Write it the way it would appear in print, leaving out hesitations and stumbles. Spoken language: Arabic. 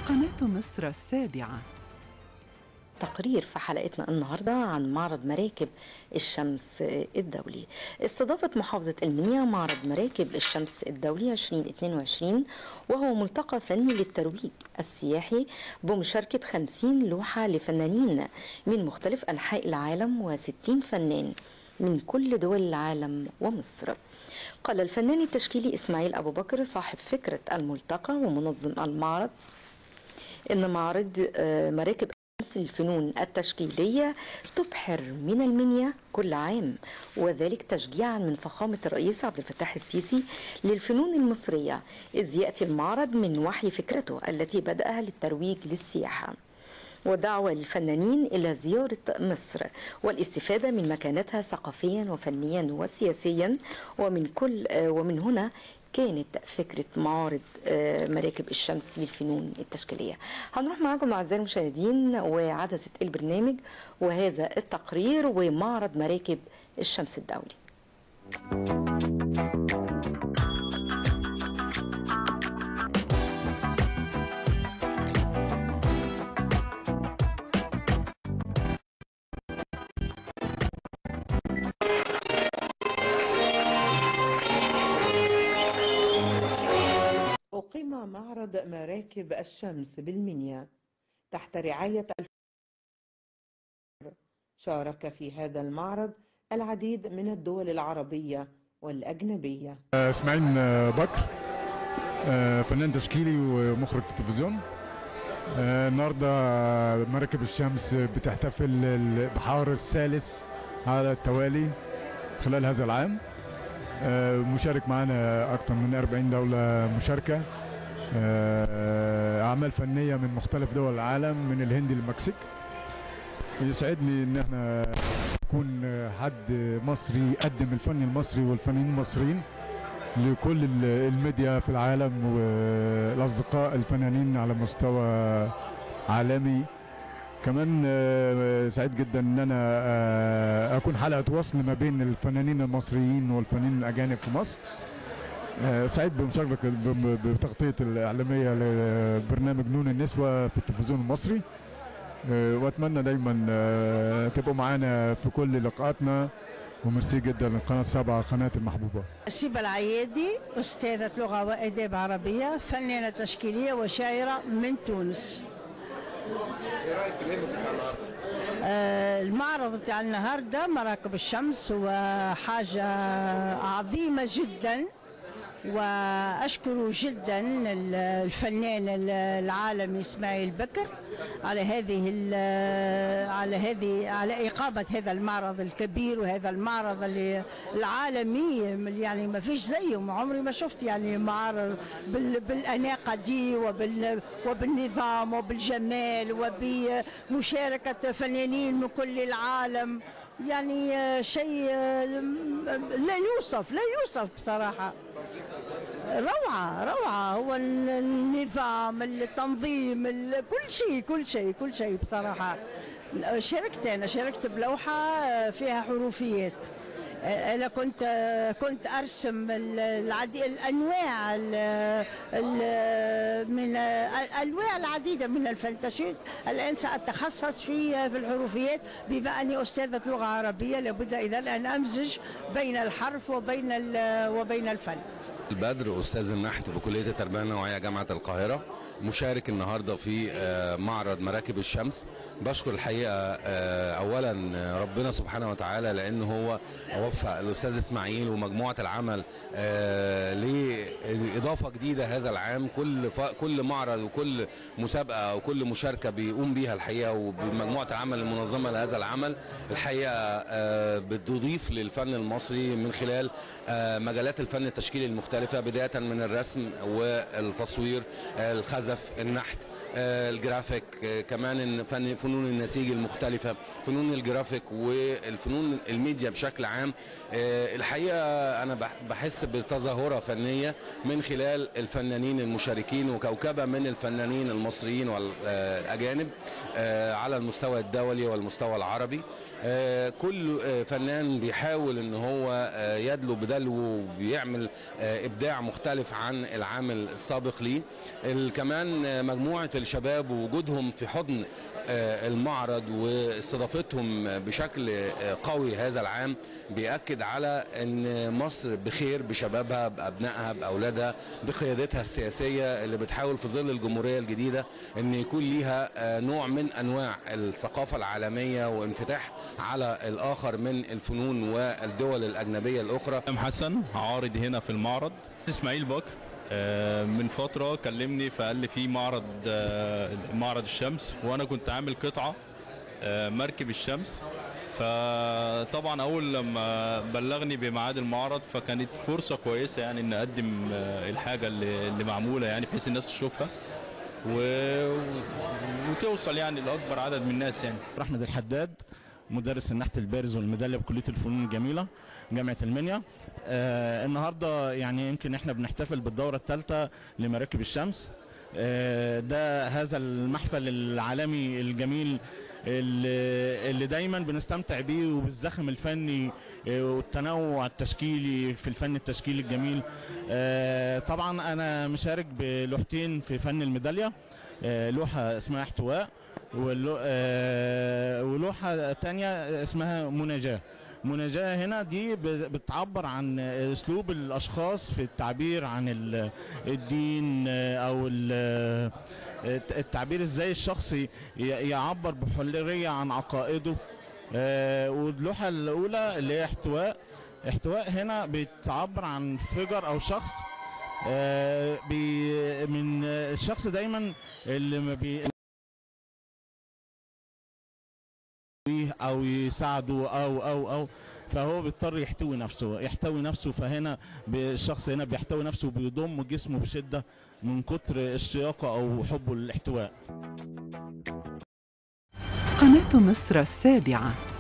قناة مصر السابعة. تقرير في حلقتنا النهاردة عن معرض مراكب الشمس الدولي. استضافت محافظة المنيا معرض مراكب الشمس الدولي 2022، وهو ملتقى فني للترويج السياحي بمشاركة 50 لوحة لفنانين من مختلف أنحاء العالم و60 فنان من كل دول العالم ومصر. قال الفنان التشكيلي إسماعيل أبو بكر صاحب فكرة الملتقى ومنظم المعرض إن معرض مراكب الفنون التشكيلية تبحر من المنيا كل عام، وذلك تشجيعا من فخامة الرئيس عبد الفتاح السيسي للفنون المصرية، إذ يأتي المعرض من وحي فكرته التي بدأها للترويج للسياحة، ودعوة الفنانين إلى زيارة مصر والاستفادة من مكانتها ثقافيا وفنيا وسياسيا. ومن هنا كانت فكرة معارض مراكب الشمس للفنون التشكيلية. هنروح معكم أعزائي المشاهدين وعدسة البرنامج وهذا التقرير ومعرض مراكب الشمس الدولي. أقيم معرض مراكب الشمس بالمنيا تحت رعاية شارك في هذا المعرض العديد من الدول العربية والأجنبية. إسماعيل بكر، فنان تشكيلي ومخرج في التلفزيون. النهارده مراكب الشمس بتحتفل البحار الثالث على التوالي خلال هذا العام. مشارك معنا أكثر من 40 دولة مشاركة، أعمال فنية من مختلف دول العالم من الهند للمكسيك. يسعدني إن احنا يكون حد مصري يقدم الفن المصري والفنانين المصريين لكل الميديا في العالم والأصدقاء الفنانين على مستوى عالمي. كمان سعيد جدا ان انا اكون حلقة وصل ما بين الفنانين المصريين والفنانين الاجانب في مصر. سعيد بمشاركة بتغطية الإعلامية لبرنامج نون النسوة في التلفزيون المصري، واتمنى دايما تبقوا معانا في كل لقاءاتنا، وميرسي جدا للقناة السابعة قناة المحبوبة. سيبة العيادي، أستاذة لغة وآداب عربية، فنانة تشكيلية وشاعرة من تونس. ايه رأيك في الهيمة بتاع النهارده؟ المعرض بتاع النهارده مراكب الشمس هو حاجة عظيمة جدا، وأشكر جدا الفنان العالمي إسماعيل بكر على إقامة هذا المعرض الكبير، وهذا المعرض العالمي يعني ما فيش زيه. عمري ما شفت يعني معرض بالأناقة دي وبالنظام وبالجمال وبمشاركة فنانين من كل العالم. يعني شيء لا يوصف بصراحة. روعة هو النظام، التنظيم، كل شيء بصراحة. شاركت بلوحة فيها حروفيات. أنا كنت أرسم الأنواع من الأنواع العديدة من الفلتشات. الآن سأتخصص في الحروفيات، بما أني أستاذة لغة عربية لابد إذن أن أمزج بين الحرف وبين الفن. البدر، أستاذ النحت بكلية التربية النوعية جامعة القاهرة، مشارك النهاردة في معرض مراكب الشمس. بشكر الحقيقة أولا ربنا سبحانه وتعالى لأن هو وفق الأستاذ إسماعيل ومجموعة العمل لإضافة جديدة هذا العام. كل معرض وكل مسابقة وكل مشاركة بيقوم بيها الحقيقة، وبمجموعة العمل المنظمة لهذا العمل الحقيقة بتضيف للفن المصري من خلال مجالات الفن التشكيلي المختلفة، بداية من الرسم والتصوير، الخزف، النحت، الجرافيك، كمان فنون النسيج المختلفة، فنون الجرافيك والفنون الميديا بشكل عام. الحقيقة أنا بحس بتظاهرة فنية من خلال الفنانين المشاركين وكوكبة من الفنانين المصريين والأجانب على المستوى الدولي والمستوى العربي. كل فنان بيحاول ان هو يدلو بدلو وبيعمل ابداع مختلف عن العام السابق ليه. كمان مجموعه الشباب ووجودهم في حضن المعرض واستضافتهم بشكل قوي هذا العام بيأكد على ان مصر بخير بشبابها بابنائها باولادها بقيادتها السياسيه اللي بتحاول في ظل الجمهوريه الجديده ان يكون ليها نوع من انواع الثقافه العالميه وانفتاح على الاخر من الفنون والدول الاجنبيه الاخرى. حسن عارض هنا في المعرض. اسماعيل بكر من فترة كلمني فقال لي في معرض الشمس، وانا كنت عامل قطعة مركب الشمس، فطبعا اول لما بلغني بميعاد المعرض فكانت فرصة كويسة يعني ان اقدم الحاجة اللي معمولة يعني بحيث الناس تشوفها وتوصل يعني لاكبر عدد من الناس. يعني احمد الحداد مدرس النحت البارز والميداليه بكليه الفنون الجميله جامعه المنيا. النهارده يعني يمكن احنا بنحتفل بالدوره الثالثه لمراكب الشمس. ده هذا المحفل العالمي الجميل اللي دايما بنستمتع بيه وبالزخم الفني والتنوع التشكيلي في الفن التشكيلي الجميل. طبعا انا مشارك بلوحتين في فن الميداليه، لوحه اسمها احتواء ولوحه تانية اسمها مناجاه. مناجاه هنا دي بتعبر عن اسلوب الاشخاص في التعبير عن الدين او التعبير ازاي الشخص يعبر بحريه عن عقائده. واللوحه الاولى اللي هي احتواء هنا بتعبر عن فجر او شخص من الشخص دايما اللي ما او يساعده او فهو بيضطر يحتوي نفسه. فهنا الشخص هنا بيحتوي نفسه وبيضم جسمه بشده من كتر اشتياقه او حبه للاحتواء. قناة مصر السابعة.